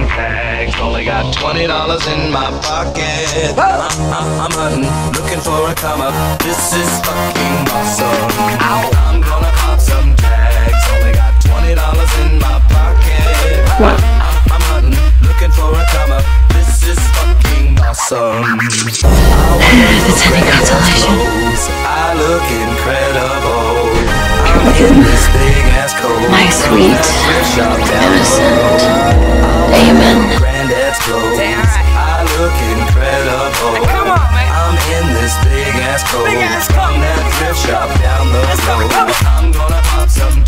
tags. Only got $20 in my pocket. I'm hunting, looking for a come up. This is fucking awesome. I'm gonna pop some tags. Only got $20 in my pocket. I'm hunting, looking for a come up. This is fucking awesome. It's any consolation. I look incredible. I'm in this big ass coat. My sweet, innocent Damon. Granddad's clothes. I look incredible. Come on, man. I'm in this big ass coat. From that thrift shop down the road. I'm gonna pop some